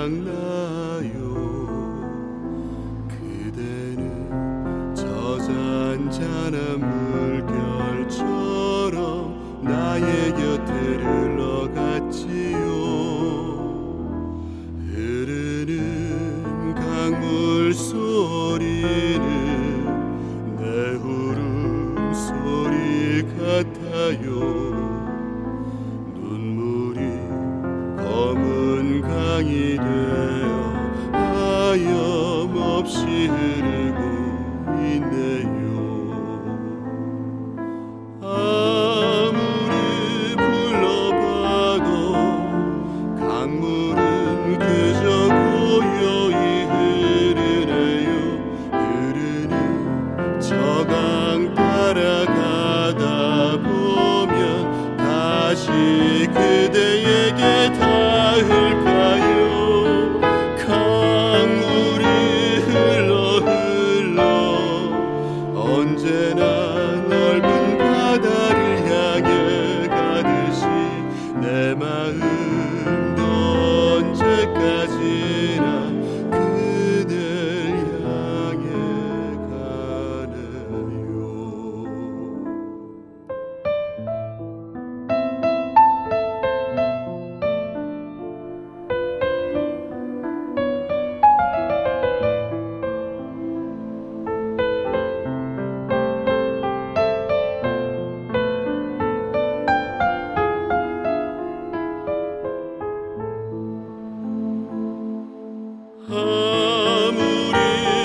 생각나요. 그대는 저잔잔한 물결처럼 나의 곁을 흘러갔지요. 흐르는 강물 소리는 내 울음소리 같아요. 눈물이 검은 강이 되어 하염없이 흐르고 있네요. 아무리 불러봐도 강물은 그저 고요히 흐르네요. 흐르는 저강 따라가다 보면 다시 그대에게 닿을까요? 강물이 흘러 언제나 넓은 바다를 향해 가듯이 내 마음도 언제까지나 그댈 향해 가네요. 아무리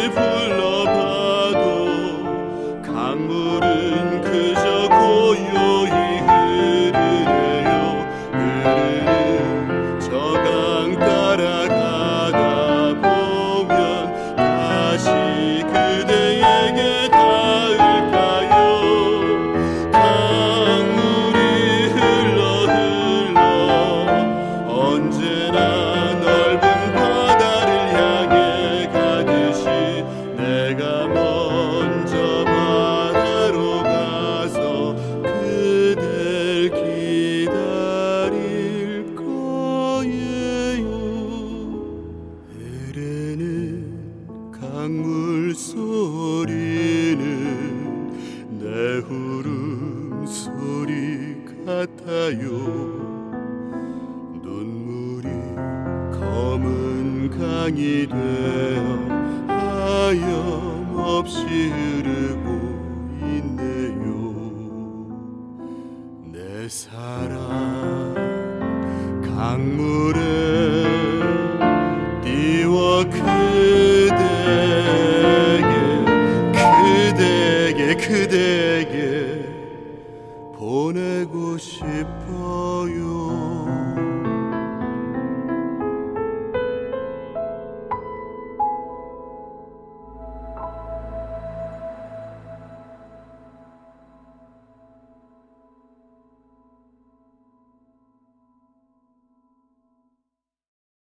불러봐도 강물은 그저 고요히 흐르네요. 흐르는 저강 따라가다 보면 다시 그대에게 닿을까요? 강물이 흘러 언제나 넓은 바다를 향해 가듯이 내가 먼저 바다로 가서 그댈 기다릴 거예요. 흐르는 강물 소리는 내 울음소리 같아요. 눈물이 검은 강이 되어 하염없이 흐르고 있네요. 내 사랑 강물에 띄워 그대에게 보내고 싶어요.